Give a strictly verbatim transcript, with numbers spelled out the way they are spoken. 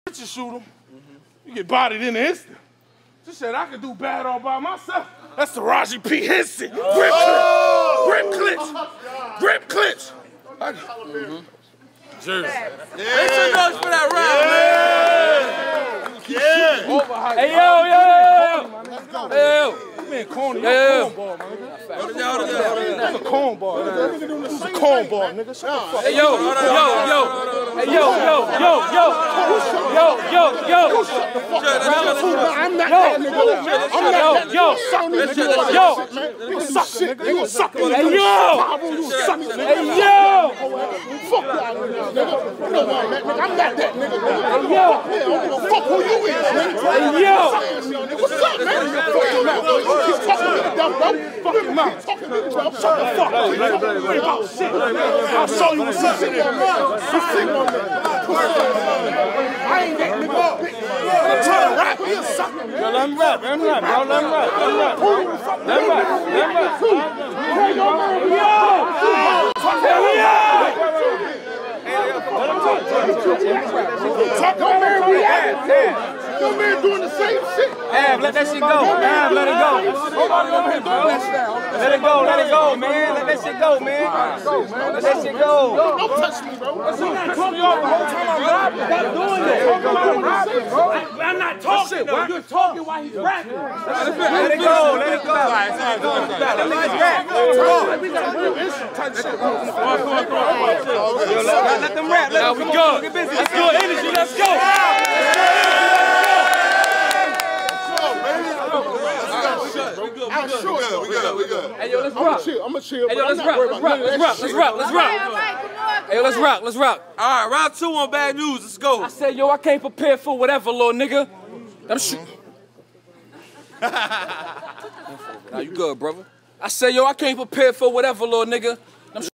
You shoot him, you get bodied in the instant. She said I could do bad all by myself. That's the Raji P. Henson. Grip oh. clinch. Grip clinch. Grip clinch. Mm-hmm. Jersey. Yeah. Make some noise for that round, yeah. man. Yeah. Hey, yo, yo, yo, yo. Let's go. Hey, yo. Man, corny. Yeah, yeah. Cornball, man. That's a cornball, nigga. That's a cornball, nigga. Shut the fuck. Hey, yo, yo, yo. Hey, yo, yo, yo, yo. Yo, yo, yo. I'm not that nigga. I'm not that yo, yo, you suck shit. You a sucker. Hey, yo. You suck shit. Hey, yo. Fuck that nigga. You know what, nigga? I'm not that nigga. Hey, yo. Fuck who you is, nigga. Hey, yo. What's up, man? Fuck your mouth. He's talking to me, dumb, bro. Fuck your mouth. Talking to me, bro. Shut the fuck up. You ain't about shit. I'll show you what's up. You sitting on me. I ain't that nigga. I'm trying to rap. You a sucker, man. Yo, let him rap. Let him rap, bro. Let him rap. Let him rap. Let him rap. Let him rap. Hey, yo, man. Yo. Hey, yo. Talk your man react. Your man doing the same shit. Ab, let that shit go. Ab, let it go. Nobody over here doing that shit now. Let it go. Let it go, man. Let that shit go, man. Let that shit go. Don't touch me, bro. I'm not talking y'all the whole time I'm rapping. Stop doing that. I'm not talking. You're talking while he's rapping. Let it go. Let it go. Let it rap. We got real issue type shit. Come on, come on, come on. Let them rap. Let them go. Let's do energy. Let's go. I'm sure. We good, we good. Hey, yo, let's rock. I'm gonna chill, I'm gonna chill. Hey, yo, let's rock, let's rock, let's rock, let's rock, let's rock. Hey, yo, let's rock, let's rock. All right, round two on Bad News, let's go. I said, yo, I can't prepare for whatever, little nigga. That'll shoot. Now you good, brother. I said, yo, I can't prepare for whatever, little nigga.